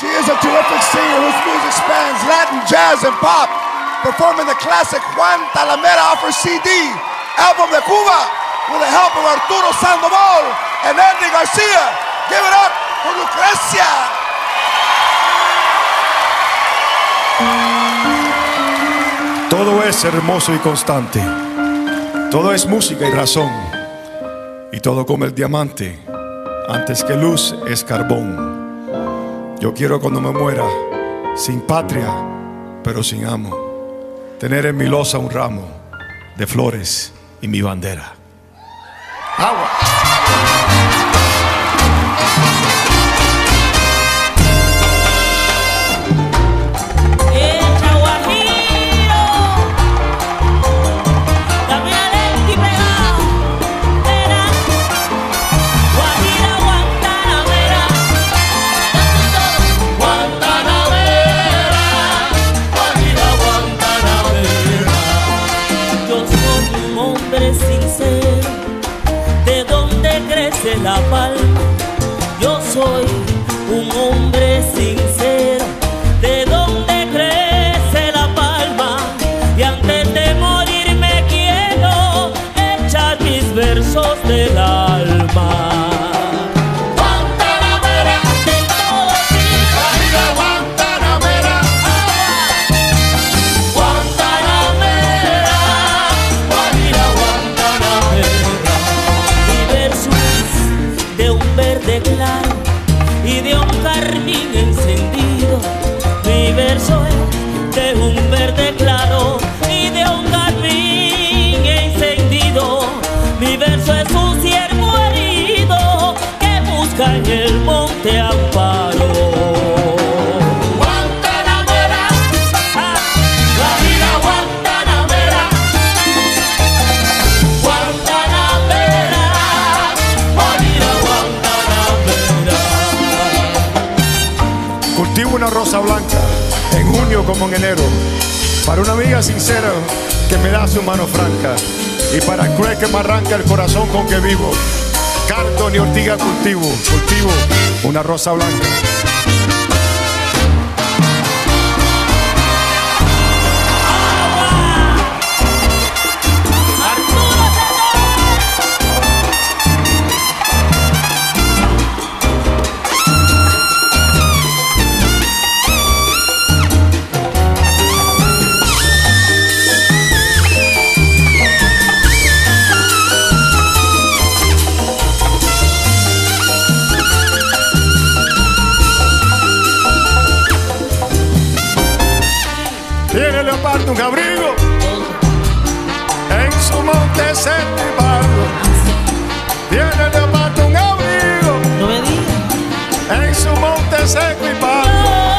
She is a terrific singer whose music spans Latin, jazz, and pop, performing the classic Juan Talamera off her CD, album de Cuba, with the help of Arturo Sandoval and Andy Garcia. Give it up for Lucrecia. Todo es hermoso y constante, todo es música y razón, y todo como el diamante, antes que luz es carbón. Yo quiero cuando me muera, sin patria, pero sin amo, tener en mi losa un ramo de flores y mi bandera. Agua. Sincero, de donde crece la palma. Yo soy un hombre sincero, de donde crece la palma. Y antes de morir me quiero echar mis versos del alma. Claro y de un carmín encendido. Mi verso es de un verde claro y de un carmín encendido. Mi verso es un ciervo herido que busca en el monte amparo. Cultivo una rosa blanca en junio como en enero, para una amiga sincera que me da su mano franca, y para el cruel que me arranca el corazón con que vivo. Cardo ni ortiga cultivo una rosa blanca. Tiene el leopardo un abrigo en su monte seco y pardo. Tiene el leopardo un abrigo en su monte seco y pardo.